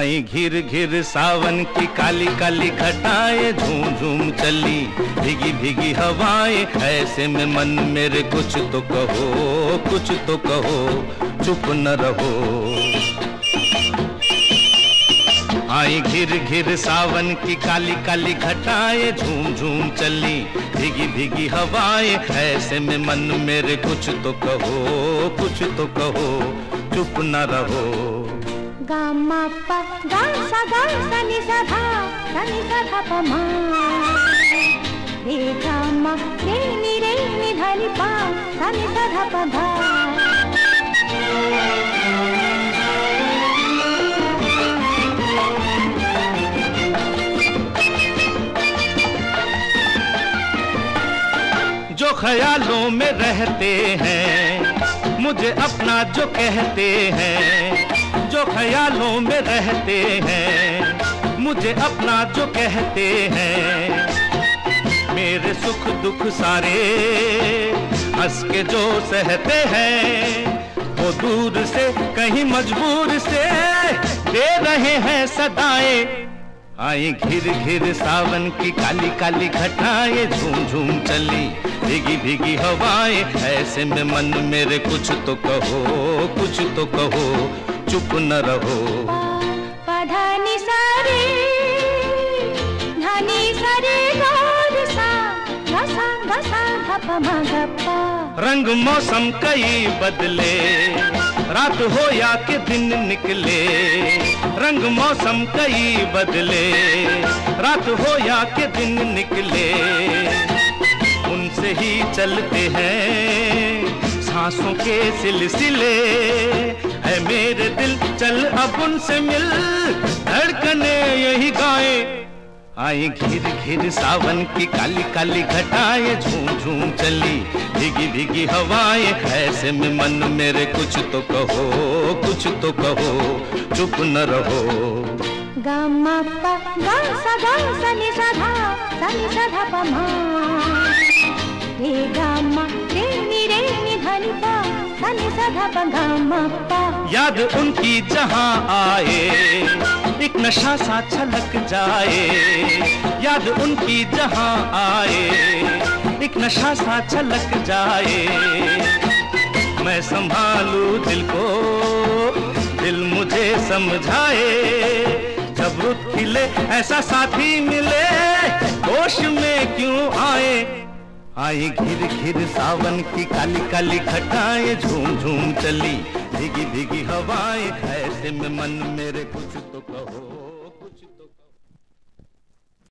आई घिर घिर सावन की काली काली घटाएं झूम झूम चली भीगी भीगी हवाएं, ऐसे में मन मेरे कुछ तो कहो, कुछ तो कहो, चुप न रहो। आई घिर घिर सावन की काली काली घटाएं झूम झूम चली भीगी भीगी हवाएं, ऐसे में मन मेरे कुछ तो कहो, कुछ तो कहो, चुप न रहो। गा मा पा गा सा नि सा धा पा मा रे गा मा रे नि धा नि पा सा नि सा धा पा धा। जो ख्यालों में रहते हैं मुझे अपना जो कहते हैं, जो ख्यालों में रहते हैं मुझे अपना जो कहते हैं, मेरे सुख दुख सारे हंस के जो सहते हैं, वो दूर से कहीं मजबूर से दे रहे हैं सदाएं। आई घिर घिर सावन की काली काली घटाएं झूम झूम चली भीगी भीगी हवाएं, ऐसे में मन मेरे कुछ तो कहो, कुछ तो कहो, चुप न रहो। पधा नि सा रे धा नि सा रे गा सा धा पा मा गा पा। रंग मौसम कई बदले रात हो या के दिन निकले, रंग मौसम कई बदले रात हो या के दिन निकले, उनसे ही चलते हैं सांसों के सिलसिले, है मेरे दिल चल अब उनसे मिल धड़कने यही गाए। आई घिर घिर सावन की काली काली घटाएं झूम झूम चली भीगी भीगी हवाएं, ऐसे में मन मेरे कुछ तो कहो, कुछ तो कहो, चुप न रहो। गा मा पा गा सा नि सा धा पा मा रे गा मा रे नि धा नि पा सा नि सा धा पा गा मा पा। याद उनकी जहां आए एक नशा सा छलक जाए, याद उनकी जहां आए एक नशा सा छलक जाए, मैं संभालूं दिल को दिल मुझे समझाए, जब रुत खिले ऐसा साथी मिले होश में क्यों आए। आई घिर घिर सावन की काली काली घटाएं झूम झूम चली भीगी भीगी हवाएं, ऐसे में मन मेरे कुछ तो कहो।